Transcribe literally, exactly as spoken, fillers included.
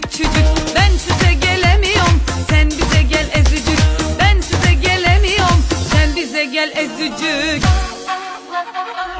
küçücük. Ben size gelemiyorum, sen bize gel ezücük. Ben size gelemiyorum, sen bize gel ezücük.